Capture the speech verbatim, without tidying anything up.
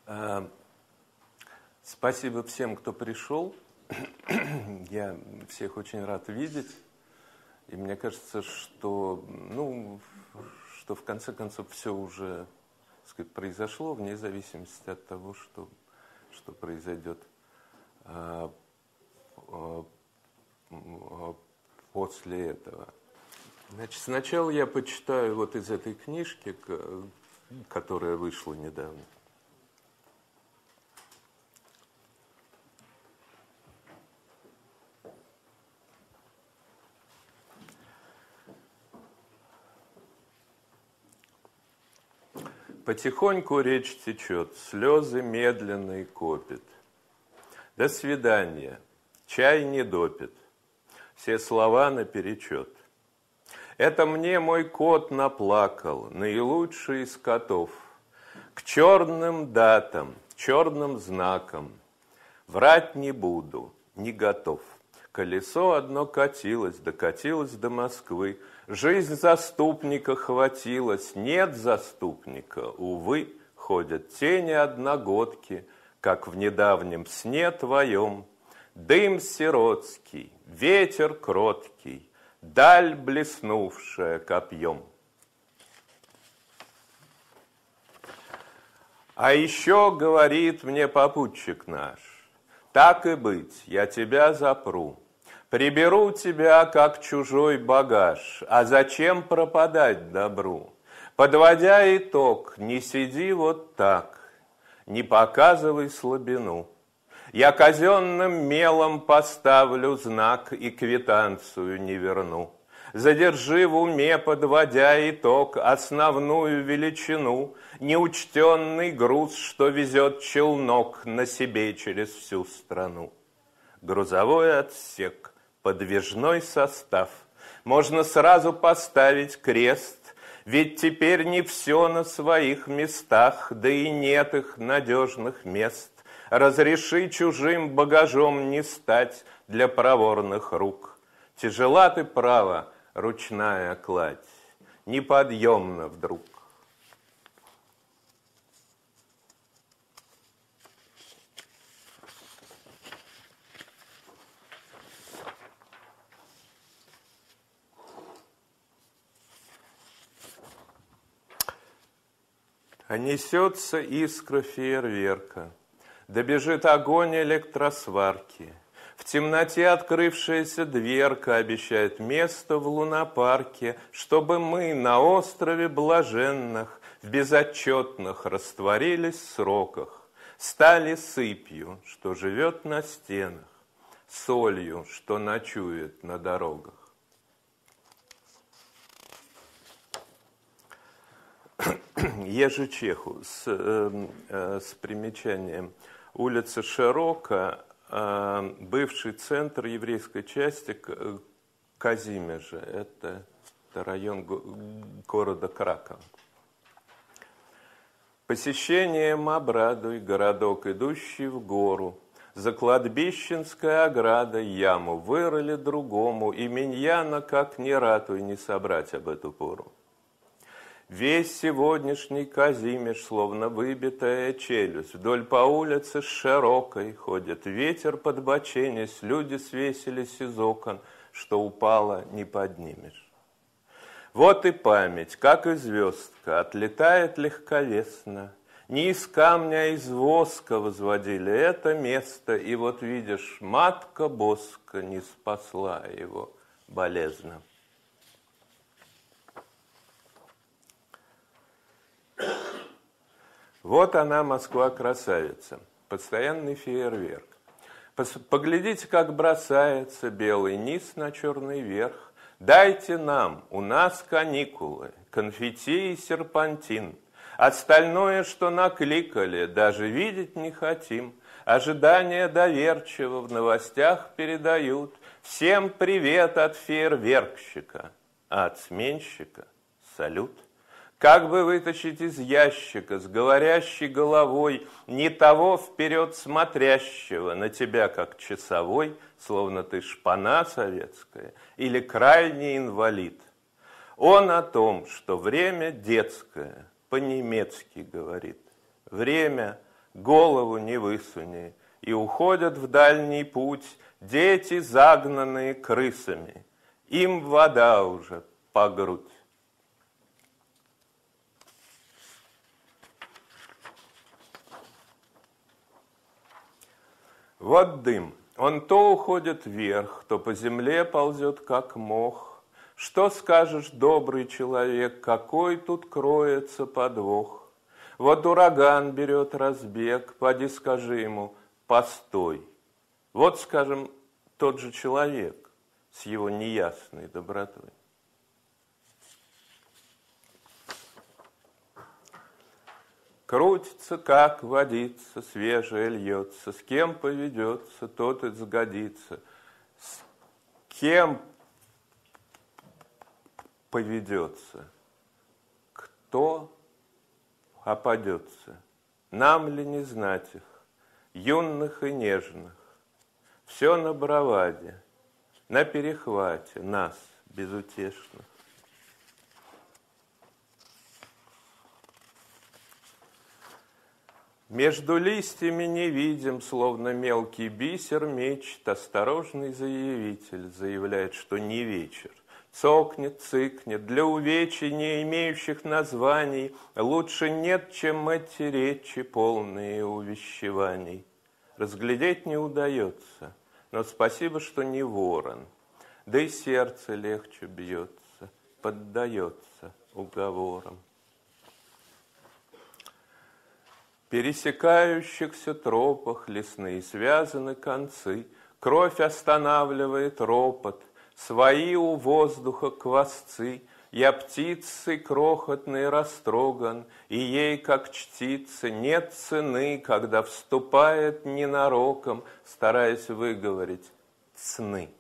Спасибо всем, кто пришел. Я всех очень рад видеть. И мне кажется, что, ну, что в конце концов все уже, так сказать, произошло, вне зависимости от того, что, что произойдет а, а, после этого. Значит, сначала я почитаю вот из этой книжки, которая вышла недавно. Потихоньку речь течет, слезы медленные копит. До свидания, чай не допит, все слова наперечет. Это мне мой кот наплакал, наилучший из котов. К черным датам, черным знакам врать не буду, не готов. Колесо одно катилось, докатилось до Москвы. Жизнь заступника хватилась, нет заступника, увы, ходят тени одногодки, как в недавнем сне твоем. Дым сиротский, ветер кроткий, даль блеснувшая копьем. А еще говорит мне попутчик наш: так и быть, я тебя запру. Приберу тебя, как чужой багаж, а зачем пропадать добру? Подводя итог, не сиди вот так, не показывай слабину. Я казенным мелом поставлю знак и квитанцию не верну. Задержи в уме, подводя итог, основную величину, неучтенный груз, что везет челнок на себе через всю страну. Грузовой отсек, подвижной состав. Можно сразу поставить крест, ведь теперь не все на своих местах, да и нет их надежных мест. Разреши чужим багажом не стать для проворных рук. Тяжела ты, право, ручная кладь, неподъемна вдруг. А несется искра фейерверка, добежит огонь электросварки. В темноте открывшаяся дверка обещает место в лунопарке, чтобы мы на острове блаженных в безотчетных растворились сроках, стали сыпью, что живет на стенах, солью, что ночует на дорогах. Ежи Чеху с, э, э, с примечанием. Улица Широка, э, бывший центр еврейской части Казимежа. Это, это район го города Кракова. Посещением обрадуй городок, идущий в гору. За кладбищенской оградой яму вырыли другому, и миньяна, как не ратуй, не собрать об эту пору. Весь сегодняшний Казимеж, словно выбитая челюсть, вдоль по улице широкой ходит ветер подбоченясь, люди свесились из окон, что упало не поднимешь. Вот и память, как и звездка, отлетает легковесно. Не из камня, а из воска возводили это место, и вот видишь, матка Боска не спасла его болезненно. Вот она, Москва-красавица, постоянный фейерверк. Поглядите, как бросается белый низ на черный верх. Дайте нам, у нас каникулы, конфетти и серпантин. Остальное, что накликали, даже видеть не хотим. Ожидания доверчиво в новостях передают. Всем привет от фейерверкщика, а от сменщика салют. Как бы вытащить из ящика с говорящей головой не того вперед смотрящего на тебя, как часовой, словно ты шпана советская или крайний инвалид. Он о том, что время детское, по-немецки говорит. Время голову не высуни, и уходят в дальний путь дети, загнанные крысами. Им вода уже по грудь. Вот дым, он то уходит вверх, то по земле ползет, как мох. Что скажешь, добрый человек, какой тут кроется подвох? Вот ураган берет разбег, поди скажи ему, постой. Вот, скажем, тот же человек с его неясной добротой. Крутится, как водится, свежее льется, с кем поведется, тот и сгодится. С кем поведется, кто опадется, нам ли не знать их, юных и нежных, все на браваде, на перехвате нас безутешных. Между листьями не видим, словно мелкий бисер, мечт. Осторожный заявитель заявляет, что не вечер. Цокнет, цыкнет, для увечий, не имеющих названий, лучше нет, чем эти речи, полные увещеваний. Разглядеть не удается, но спасибо, что не ворон, да и сердце легче бьется, поддается уговорам. Пересекающихся тропах лесные связаны концы, кровь останавливает ропот, свои у воздуха квасцы. Я птицей крохотной растроган, и ей, как чтице, нет цены, когда вступает ненароком, стараясь выговорить сны.